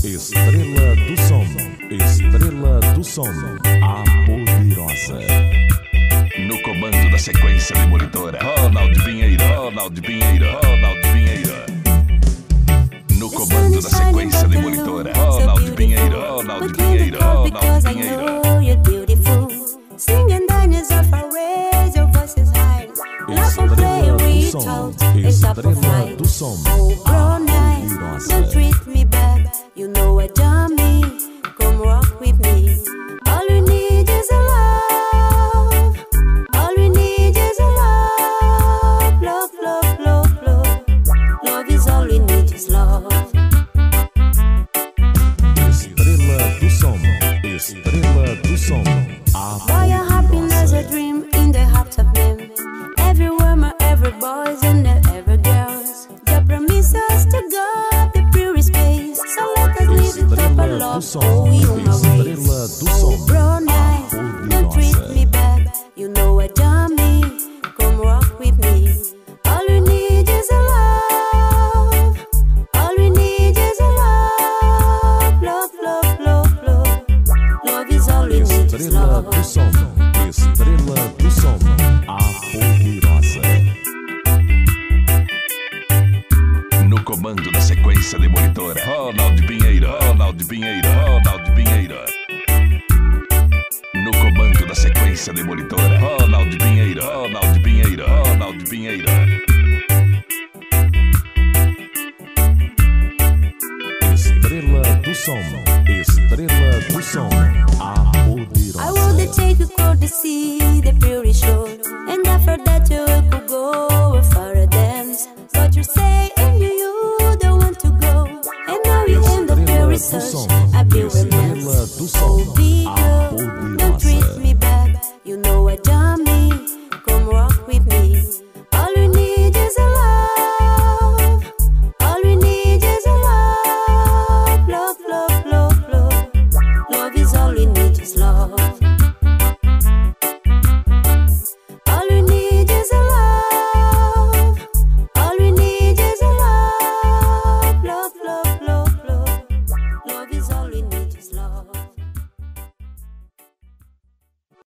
Estrela do som, estrela do som, a poderosa. No comando da sequência demolidora, Ronaldo Pinheiro, Ronaldo Pinheiro, Ronaldo Pinheiro. No comando da sequência demolidora, Ronaldo Pinheiro, Ronaldo Pinheiro, Ronaldo Pinheiro. Singing diners of our ways, your voice is high. Love and play, reach out and top of light. Oh, brown eyes, don't treat me bad. You know I done me, come rock with me. All we need is a love. All we need is a love. Love, love, love, love. Love is all we need is love. Estrela do som, estrela do som. Boy, your happiness a dream in the hearts of men. Everywhere, my every boys and every girls. They promise us to go the purest space. So let us live it up and love. Oh, you my ways. Oh, brown eyes, don't treat me bad. You know I done me. Come rock with me. All we need is a love. All we need is a love. Love, love, love, love. Love is all we need is love. Do som, estrela do som, a poderosa. No comando da sequência demolidora, Ronaldo Pinheiro, Ronaldo Pinheiro, Ronaldo Pinheiro. No comando da sequência demolidora, Ronaldo Pinheiro, Ronaldo Pinheiro, Ronaldo Pinheiro. Estrela do som, estrela do som, a poderosa. I would take you to see the pure shore, and after that you could go for a dance. But you say and you don't want to go, and now you end up your research. I be romance. Oh, big girl,